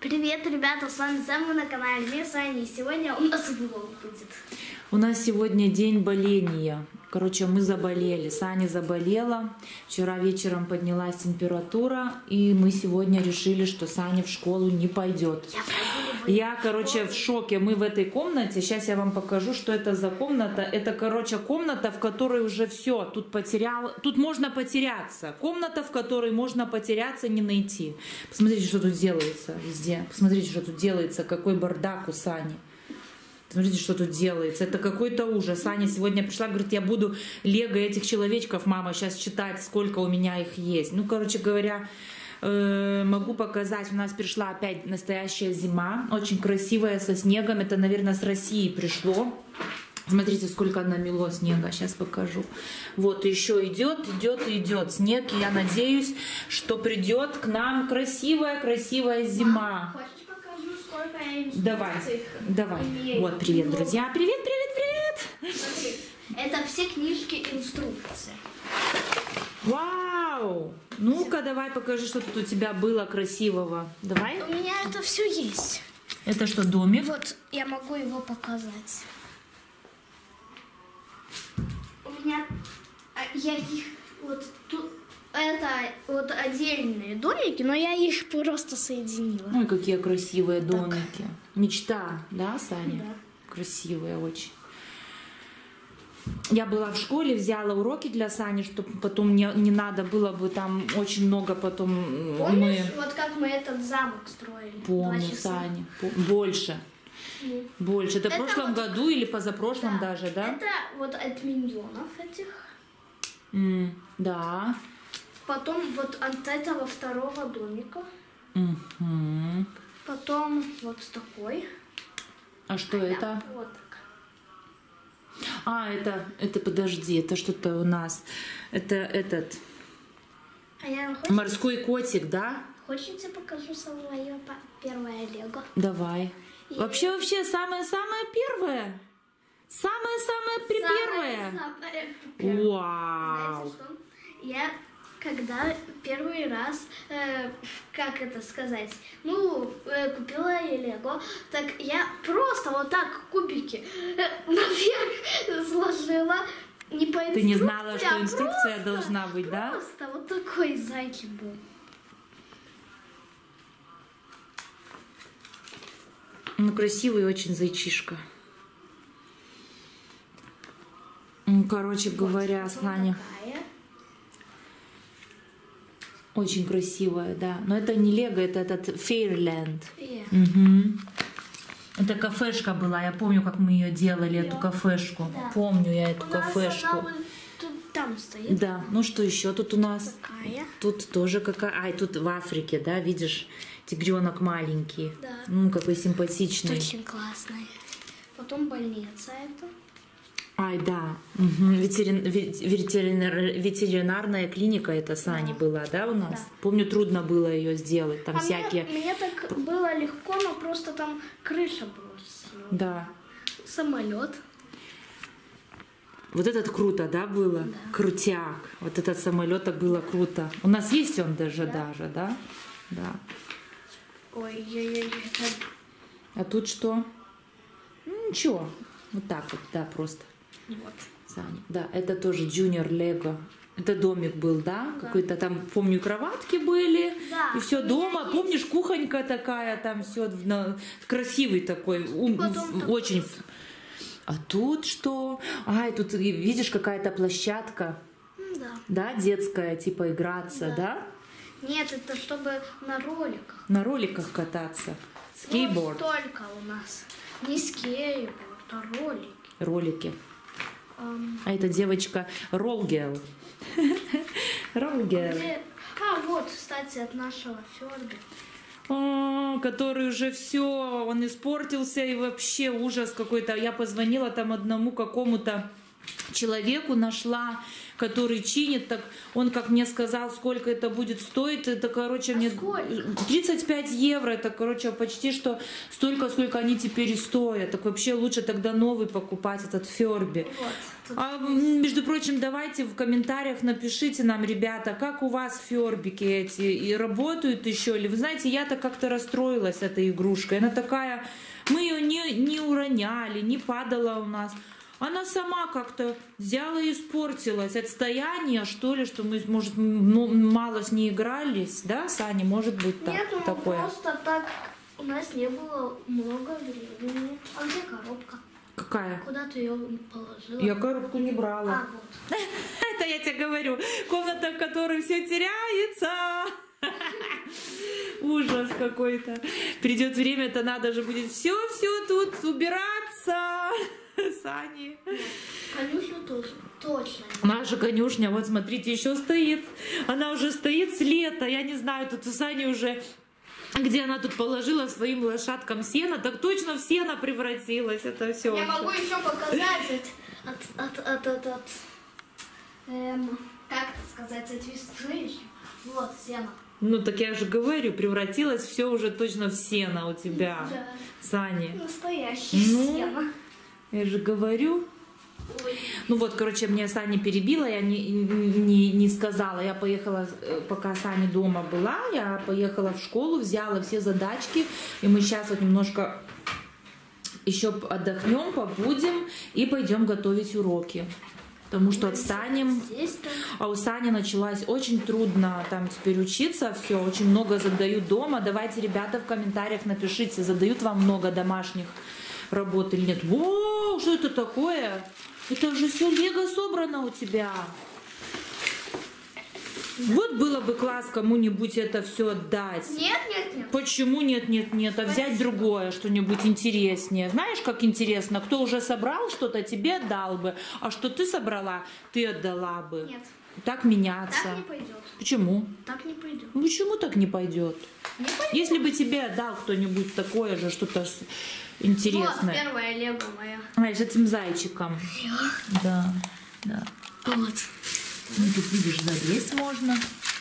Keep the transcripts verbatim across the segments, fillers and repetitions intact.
Привет, ребята, с вами Сэм, вы на канале Мир Сани, и сегодня у нас влог будет. У нас сегодня день боления. Короче, мы заболели. Саня заболела. Вчера вечером поднялась температура, и мы сегодня решили, что Саня в школу не пойдет. Я, короче, в шоке. Мы в этой комнате. Сейчас я вам покажу, что это за комната. Это, короче, комната, в которой уже все. Тут потерял. Тут можно потеряться. Комната, в которой можно потеряться, не найти. Посмотрите, что тут делается везде. Посмотрите, что тут делается. Какой бардак у Сани. Смотрите, что тут делается. Это какой-то ужас. Аня сегодня пришла, говорит, я буду лего этих человечков, мама, сейчас читать, сколько у меня их есть. Ну, короче говоря, э, могу показать. У нас пришла опять настоящая зима. Очень красивая, со снегом. Это, наверное, с России пришло. Смотрите, сколько намело снега. Сейчас покажу. Вот, еще идет, идет, идет снег. И я надеюсь, что придет к нам красивая-красивая зима. Давай, давай. Вот, привет, друзья. Привет, привет, привет. Смотри, это все книжки инструкции. Вау! Ну-ка, давай покажи, что тут у тебя было красивого. Давай. У меня это все есть. Это что, домик? Вот, я могу его показать. У меня, я их, вот тут, это вот отдельные домики, но я их просто соединила. Ой, какие красивые домики. Так. Мечта, да, Саня? Да. Красивые очень. Я была в школе, взяла уроки для Сани, чтобы потом не, не надо было бы там очень много потом... Помнишь, мы... вот как мы этот замок строили? Помню, Саня. Больше. Mm. Больше. Это, это в прошлом вот... году или позапрошлом да. даже, да? Это вот от миньонов этих. Mm. Да. Потом вот от этого второго домика. Mm-hmm. Потом вот такой. А что а это? Вот так. А, это, это, подожди, это что-то у нас. Это этот а я морской котик, да? Хочешь, я покажу свое первое лего? Давай. И... Вообще, вообще, самое-самое первое. Самое-самое первое. Самое-самое Вау. Знаете что? Я когда первый раз, э, как это сказать, ну, э, купила я лего, так я просто вот так кубики э, наверх сложила. Не по инструкции, ты не знала, что а инструкция просто, должна быть, просто да? Просто вот такой зайчик был. Ну, красивый очень зайчишка. Ну, короче вот, говоря, Саня. Очень красивая, да. Но это не лего, это этот Fairyland. Yeah. Угу. Это кафешка была. Я помню, как мы ее делали, yeah. эту кафешку. Да. Помню я эту у кафешку. Нас она тут, там стоит. Да. Ну что еще тут у нас? Такая. Тут тоже какая. Ай, тут в Африке, да, видишь, тигренок маленький. Да. Ну, какой симпатичный. Очень классный. Потом больница это. Ай, да. Угу. Ветерин... Ветеринар... Ветеринарная клиника это Сани да. была, да, у нас? Да. Помню, трудно было ее сделать. Там а всякие. Мне, мне так было легко, но просто там крыша была. Да. Самолет. Вот этот круто, да, было? Да. Крутяк. Вот этот самолет так было круто. У нас есть он даже, да. даже, да? Да. Ой-ой-ой. Это... А тут что? Ну, ничего. Вот так вот, да, просто. Вот. Саня. Да, это тоже Junior Lego. Это домик был, да? да. Какой-то там, помню, кроватки были. Да. И все дома. Есть. Помнишь, кухонька такая, там все на... красивый такой. Ум... Очень. Такой. А тут что? Ай, тут видишь, какая-то площадка. Да. Да, детская, типа играться, да? да? Нет, это чтобы на роликах. На роликах кататься. Скейтборд. Вот столько у нас. Не скейтборд, а ролики. Ролики. Um... А эта девочка Ролгел. Ролгел. А, вот, кстати, от нашего Фёрби. О, который уже все, он испортился и вообще ужас какой-то. Я позвонила там одному какому-то человеку нашла, который чинит, так он как мне сказал, сколько это будет стоить, это, короче, А мне сколько? тридцать пять евро, это, короче, почти что столько, сколько они теперь и стоят. Так вообще лучше тогда новый покупать, этот Ферби. Вот, тут А, между прочим, давайте в комментариях напишите нам, ребята, как у вас Фербики эти, и работают еще ли? Вы знаете, я-то как-то расстроилась этой игрушкой, она такая, мы ее не, не уроняли, не падала у нас. Она сама как-то взяла и испортилась. Отстояние, что ли, что мы, может, ну, мало с ней игрались, да, Саня, может быть так, Нет, ну такое? просто так у нас не было много времени. А где коробка? Какая? Куда ты ее положила? Я коробку не брала. А, вот. Это я тебе говорю. Комната, в которой все теряется. Ужас какой-то. Придет время, то надо же будет все-все тут убираться. Сани. Конюшню тоже. Точно. Наша конюшня, вот смотрите, еще стоит. Она уже стоит с лета. Я не знаю, тут у Сани уже... Где она тут положила своим лошадкам сено, так точно в сено превратилась. Это все. Я могу еще показать от, от, от, от, от эм, как это сказать, от весны. Вот, сено. Ну, так я же говорю, превратилось все уже точно в сено у тебя, Да. Сани. Настоящее Ну, сено. Я же говорю. Ой. Ну вот, короче, мне Саня перебила, я не, не, не сказала. Я поехала, пока Саня дома была, я поехала в школу, взяла все задачки. И мы сейчас вот немножко еще отдохнем, побудем и пойдем готовить уроки. Потому что отстанем. А у Сани началась очень трудно там теперь учиться, все, очень много задают дома. Давайте, ребята, в комментариях напишите, задают вам много домашних работ или нет. Воу, что это такое? Это же все лего собрано у тебя. Вот было бы класс кому-нибудь это все отдать. Нет, нет, нет. Почему нет, нет, нет, а взять другое, что-нибудь интереснее. Знаешь, как интересно, кто уже собрал что-то, тебе отдал бы, а что ты собрала, ты отдала бы. Нет. Так меняться. Так не пойдет. Почему? Так не пойдет. Ну, почему так не пойдет? Не пойдет. Если бы тебе отдал кто-нибудь такое же, что-то с- Вот интересное. первая лего моя. Знаешь, этим зайчиком. Да, да. Вот. Ну, тут, видишь, залезть можно.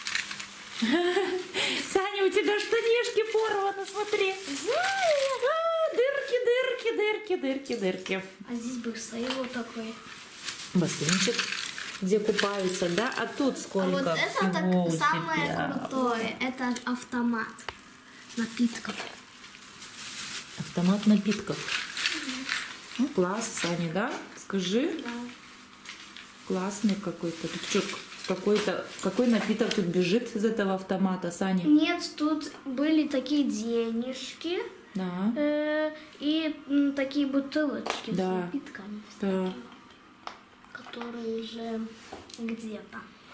Саня, у тебя штанишки порваны, смотри. А, дырки, дырки, дырки, дырки, дырки. А здесь быстрый вот такой. Бассейнчик, где купаются, да? А тут А сколько вот это всего так у самое тебя? крутое. Это автомат напитков. Автомат напитков. Ну, класс, Саня, да? Скажи. Да. Классный какой-то. Тут что, какой-то, какой напиток тут бежит из этого автомата, Саня? Нет, тут были такие денежки Да. э, и м, такие бутылочки Да. с напитками, Да. которые уже где-то.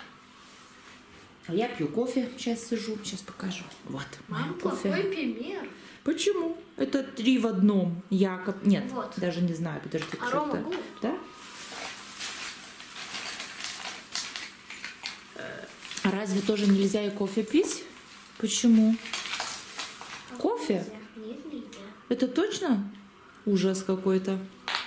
А я пью кофе. Сейчас сижу, сейчас покажу. Вот, мой Мам, кофе. плохой пример. Почему? Это три в одном. Я как... Нет, Вот. даже не знаю. Подожди, Арома что-то... Гуд. Да? А разве тоже нельзя и кофе пить? Почему? А Кофе? нельзя. Нет, нельзя. Это точно ужас какой-то?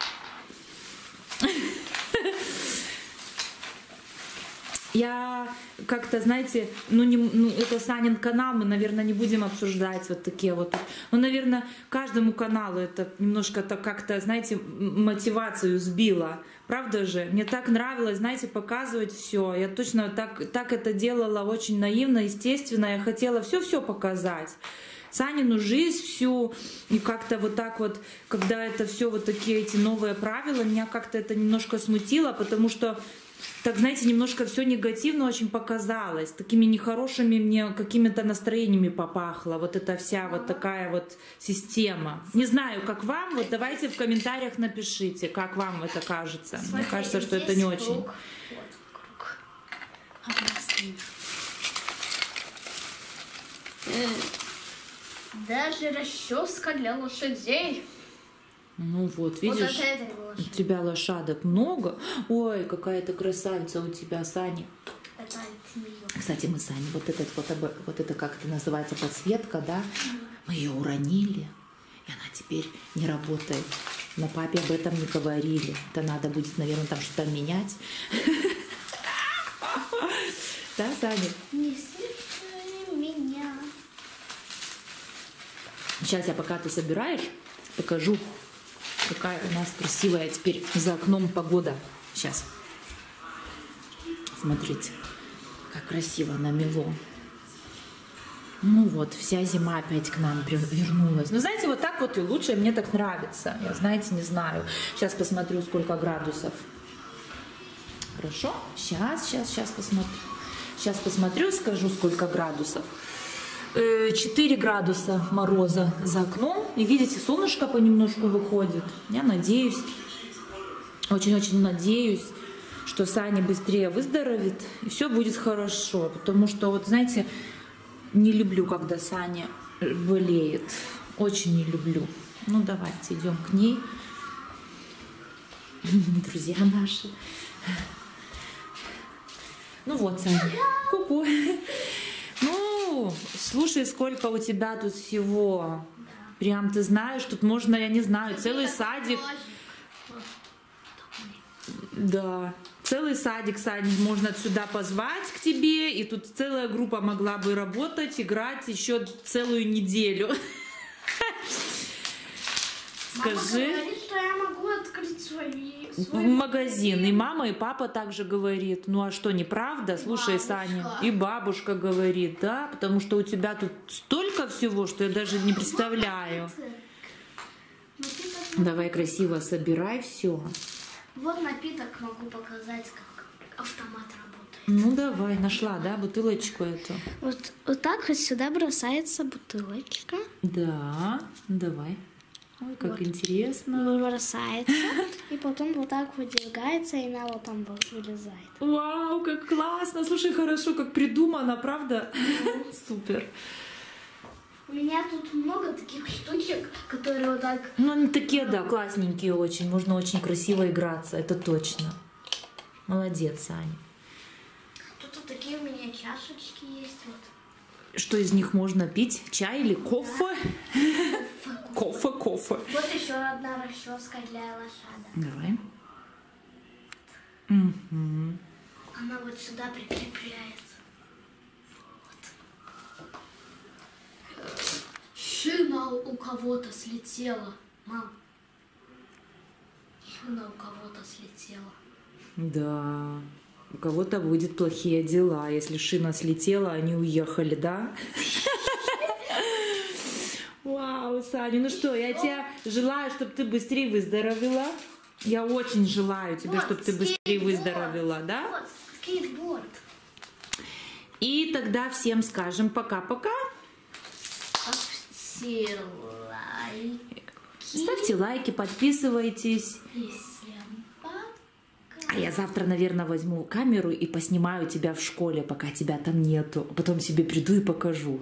Я как-то, знаете, ну, не, ну это Санин канал, мы, наверное, не будем обсуждать вот такие вот. Ну, наверное, каждому каналу это немножко так как-то, знаете, м- мотивацию сбило. Правда же? Мне так нравилось, знаете, показывать все. Я точно так, так это делала очень наивно, естественно. Я хотела все-все показать. Санину жизнь всю, и как-то вот так вот, когда это все вот такие эти новые правила, меня как-то это немножко смутило, потому что, так знаете, немножко все негативно очень показалось, такими нехорошими мне какими-то настроениями попахло, вот эта вся вот такая вот система. Не знаю, как вам, вот давайте в комментариях напишите, как вам это кажется. Мне Смотрите, кажется, что это здесь не круг. очень. Вот круг. Объясню. Э, Даже расческа для лошадей. Ну вот, Вот видишь? от этой У лошади. тебя лошадок много. Ой, какая-то красавица у тебя, Саня. Это от нее. Кстати, мы с Аней, вот, этот, вот, об- вот это, как это называется, подсветка, да, мы ее уронили, и она теперь не работает. Но папе об этом не говорили. Это надо будет, наверное, там что-то менять. Да, Саня? Не слушай меня. Сейчас я, пока ты собираешь, покажу, какая у нас красивая теперь за окном погода. Сейчас. Смотрите, как красиво намело. Ну вот, вся зима опять к нам вернулась. Ну, знаете, вот так вот и лучше, мне так нравится. Я, знаете, не знаю. Сейчас посмотрю, сколько градусов. Хорошо? Сейчас, сейчас, сейчас посмотрю. Сейчас посмотрю, скажу, сколько градусов. четыре градуса мороза за окном. И видите, солнышко понемножку выходит. Я надеюсь, очень-очень надеюсь, что Саня быстрее выздоровеет. И все будет хорошо. Потому что, вот знаете, не люблю, когда Саня болеет. Очень не люблю. Ну, давайте идем к ней. Друзья наши. Ну вот, Саня. Ку-ку. Ну, слушай, сколько у тебя тут всего. Прям ты знаешь, тут можно, я не знаю, целый садик. Да. Целый садик, Саня, можно сюда позвать к тебе, и тут целая группа могла бы работать, играть еще целую неделю. Скажи. Мама говорит, что я могу открыть свои, свой магазин. И мама, и папа также говорит. Ну а что, неправда? Слушай, бабушка. Саня. И бабушка говорит, да, потому что у тебя тут столько всего, что я даже не представляю. Давай красиво собирай все. Вот напиток могу показать, как автомат работает. Ну давай, нашла, да, бутылочку эту? Вот, вот так вот сюда бросается бутылочка. Да, давай. Ой, как вот. Интересно. Бросается, и потом вот так выдвигается, и она вот там вылезает. Вау, как классно. Слушай, хорошо, как придумано, правда? Супер. У меня тут много таких штучек, которые вот так... Ну, они такие, да, классненькие очень. Можно очень красиво играться, это точно. Молодец, Саня. Тут вот такие у меня чашечки есть. Вот. Что из них можно пить? Чай или кофе? Да. Кофе, кофе. Вот еще одна расческа для лошадок. Давай. Угу. Она вот сюда прикрепляется. Шина у кого-то слетела. Мам, шина у кого-то слетела. Да. У кого-то будет плохие дела. Если шина слетела, они уехали, да? Вау, Саня, ну что, я тебе желаю, чтобы ты быстрее выздоровела. Я очень желаю тебе, Вот, чтобы ты быстрее скейтборд. выздоровела, да? Вот, скейтборд. И тогда всем скажем пока-пока. Ставьте лайки. Ставьте лайки, подписывайтесь. И всем пока. А я завтра, наверное, возьму камеру и поснимаю тебя в школе, пока тебя там нету. Потом себе приду и покажу.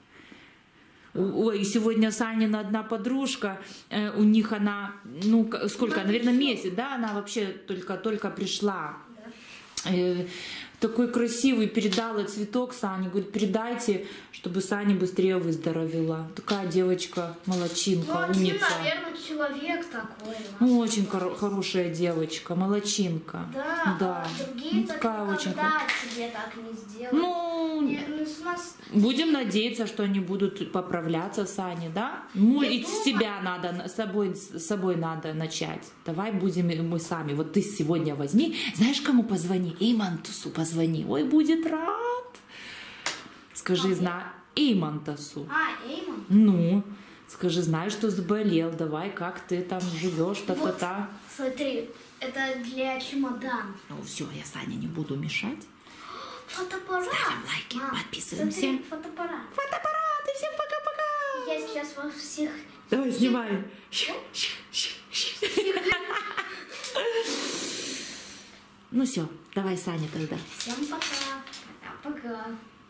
Ой, сегодня Санина одна подружка, э, у них она, ну, сколько, Ну, наверное, пришла. месяц, да, она вообще только-только пришла. Да. Э, такой красивый, передала цветок Сане, говорит, передайте, чтобы Саня быстрее выздоровела. Такая девочка, молодчинка, Ну, один, умница. наверное, человек такой. Ну, очень хоро- хорошая девочка, молодчинка. Да, Да. а другие Ну, так такая очень никогда тебе так не сделают. Ну, Не, ну, с нас... будем надеяться, что они будут поправляться, Сани, да? Ну, Я и с думаю. себя надо, с собой, с собой надо начать. Давай будем мы сами. Вот ты сегодня возьми, знаешь, кому позвони? Эймантусу позвони. Ой, будет рад. Скажи, А, зна... Эймантусу. А, Эймон? Ну, скажи, знаешь, что заболел, давай, как ты там живешь, та-та-та. Смотри, это для чемодана. Ну, все, я Сане не буду мешать. Фотоаппарат. Ставим лайки, Мам, подписываемся. смотри, фотоаппарат. Фотоаппарат, и всем пока-пока. Я сейчас во всех... Давай, снимай. Ну все, давай, Саня, тогда. Всем пока. Пока.